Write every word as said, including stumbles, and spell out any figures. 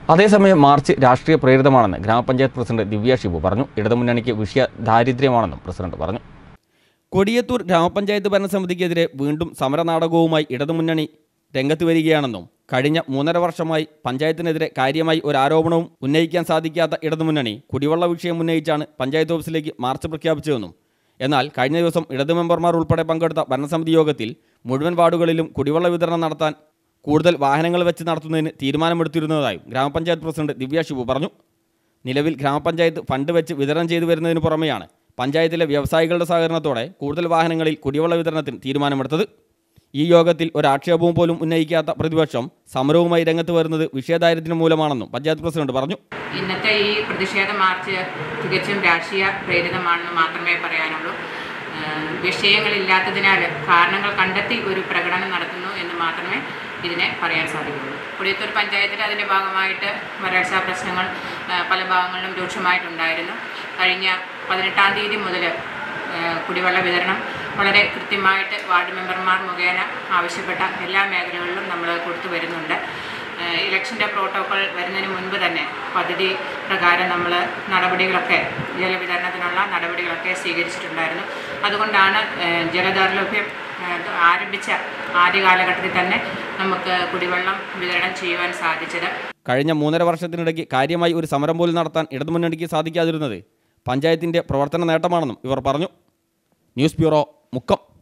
അതേസമയം മാർച്ച് രാഷ്ട്രീയ പ്രേരിതമാണെന്ന് ഗ്രാമപഞ്ചായത്ത് പ്രസിഡന്റ് ദിവ്യ ഷിബു പറഞ്ഞു. ഇടതുമുന്നണിക്ക് വിഷയ ദാരിദ്ര്യമാണെന്നും പ്രസിഡന്റ് പറഞ്ഞു. കൊടിയത്തൂർ ഗ്രാമപഞ്ചായത്ത് ഭരണസമിതിക്കെതിരെ വീണ്ടും സമരനാടകവുമായി ഇടതുമുന്നണി രംഗത്ത് വരികയാണെന്നും കഴിഞ്ഞ മൂന്നര വർഷമായി പഞ്ചായത്തിനെതിരെ കാര്യമായി ഒരു ആരോപണവും ഉന്നയിക്കാൻ സാധിക്കാത്ത ഇടതുമുന്നണി കുടിവെള്ള വിഷയം ഉന്നയിച്ചാണ് പഞ്ചായത്ത് ഓഫീസിലേക്ക് മാർച്ച് പ്രഖ്യാപിച്ചതെന്നും എന്നാൽ കഴിഞ്ഞ ദിവസം ഇടതു മെമ്പർമാർ ഉൾപ്പെടെ പങ്കെടുത്ത ഭരണസമിതി യോഗത്തിൽ മുഴുവൻ വാർഡുകളിലും കുടിവെള്ള വിതരണം നടത്താൻ കൂടുതൽ വാഹനങ്ങൾ വെച്ച് നടത്തുന്നതിന് തീരുമാനമെടുത്തിരുന്നതായും ഗ്രാമപഞ്ചായത്ത് പ്രസിഡന്റ് ദിവ്യ ഷിബു പറഞ്ഞു. നിലവിൽ ഗ്രാമപഞ്ചായത്ത് ഫണ്ട് വെച്ച് വിതരണം ചെയ്തു വരുന്നതിന് പുറമെയാണ് പഞ്ചായത്തിലെ വ്യവസായികളുടെ സഹകരണത്തോടെ കൂടുതൽ വാഹനങ്ങളിൽ കുടിവെള്ള വിതരണത്തിന് തീരുമാനമെടുത്തത്. ഈ യോഗത്തിൽ ഒരാക്ഷേപവും പോലും ഉന്നയിക്കാത്ത പ്രതിപക്ഷം സമരവുമായി രംഗത്ത് വരുന്നത് വിഷയദാരിദ്ര്യം മൂലമാണെന്നും പഞ്ചായത്ത് പ്രസിഡന്റ് പറഞ്ഞു. ഇന്നത്തെ ഈ പ്രതിഷേധ മാർച്ച് തികച്ചും രാഷ്ട്രീയ പ്രേരിതമാണെന്ന് മാത്രമേ പറയാനുള്ളൂ. വിഷയങ്ങളില്ലാത്തതിനാൽ കാരണങ്ങൾ കണ്ടെത്തി ഒരു പ്രകടനം നടത്തുന്നു എന്ന് മാത്രമേ ഇതിനെ പറയാൻ സാധിക്കുള്ളൂ. കൊടിയത്തൂർ പഞ്ചായത്തിൽ അതിൻ്റെ ഭാഗമായിട്ട് വരൾച്ചാ പ്രശ്നങ്ങൾ പല ഭാഗങ്ങളിലും രൂക്ഷമായിട്ടുണ്ടായിരുന്നു. കഴിഞ്ഞ പതിനെട്ടാം തീയതി മുതൽ കുടിവെള്ള വിതരണം വളരെ കൃത്യമായിട്ട് വാർഡ് മെമ്പർമാർ മുഖേന ആവശ്യപ്പെട്ട എല്ലാ മേഖലകളിലും നമ്മൾ കൊടുത്തു വരുന്നുണ്ട്. ഇലക്ഷൻ്റെ പ്രോട്ടോക്കോൾ വരുന്നതിന് മുൻപ് തന്നെ പദ്ധതി പ്രകാരം നമ്മൾ നടപടികളൊക്കെ ജലവിതരണത്തിനുള്ള നടപടികളൊക്കെ സ്വീകരിച്ചിട്ടുണ്ടായിരുന്നു. അതുകൊണ്ടാണ് ജലദൗർലഭ്യം ആരംഭിച്ച ആദ്യ കാലഘട്ടത്തിൽ തന്നെ നമുക്ക് കുടിവെള്ളം വിതരണം ചെയ്യുവാൻ സാധിച്ചത്. കഴിഞ്ഞ മൂന്നര വർഷത്തിനിടയ്ക്ക് കാര്യമായി ഒരു സമരം പോലും നടത്താൻ ഇടതുമുന്നണിക്ക് സാധിക്കാതിരുന്നത് പഞ്ചായത്തിൻ്റെ പ്രവർത്തന നേട്ടമാണെന്നും ഇവർ പറഞ്ഞു. News bureau, Mukkam.